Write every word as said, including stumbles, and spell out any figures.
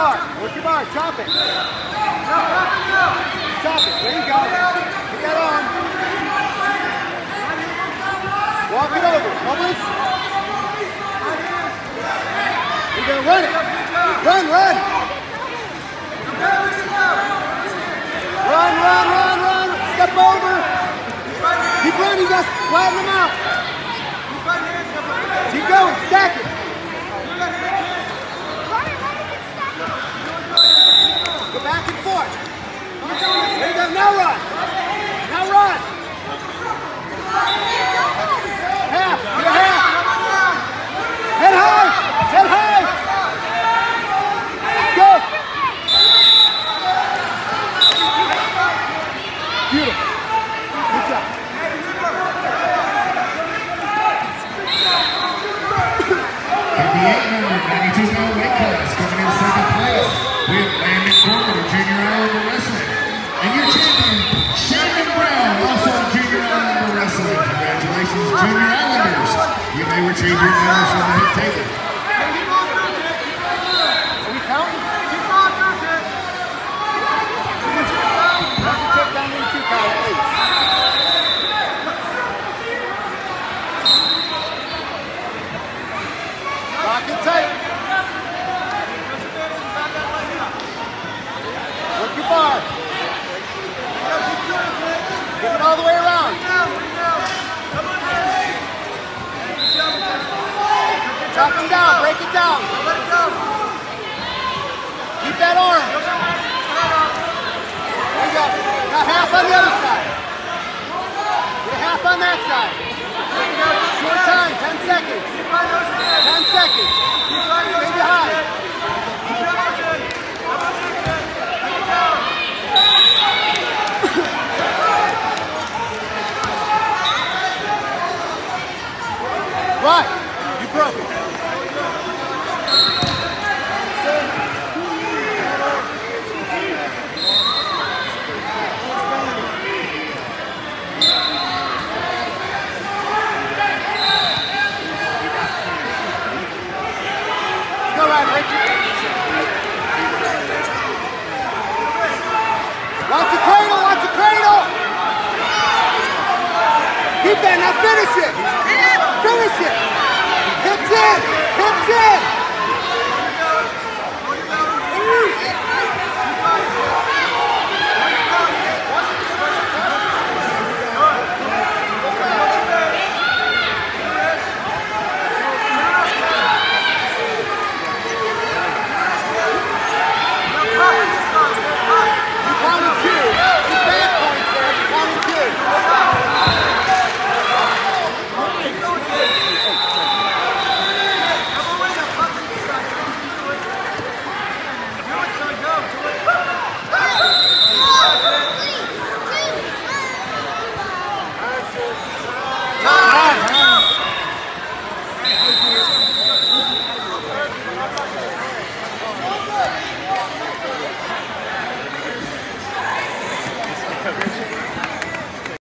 bar. Work your bar. Chop it. Chop it. There you go. Get that on. Walk it over. Bubbles. You're going to run it. Run, run. Run, run, run, run. Step over. Keep running. Just flatten them out. Keep going. Stack it. Go back and forth. There you go. Now run. Now run. Half. You're half. Head high. Head high. Go. Beautiful. Good job. In the eight hundred ninety-two pound weight class, coming in second place, we have Landon Corbett of Junior Islander Wrestling. And your champion, Shannon Brown, also of Junior Islander Wrestling. Congratulations, Junior Islanders. You may retrieve your medals from the head table. Are we counting? Keep on counting. Have to take down these two guys, please. Lock it tight. Work your bar. Get it all the way around. Chop them down, break it down. Keep that arm. There you go. Got half on the other side. Get half on that side. Short time, ten seconds. ten seconds. Stay behind. Right. You broke it. Go right, break it. Watch the cradle, watch the cradle. Keep that, now finish it. Finish it. Hips in, hips in.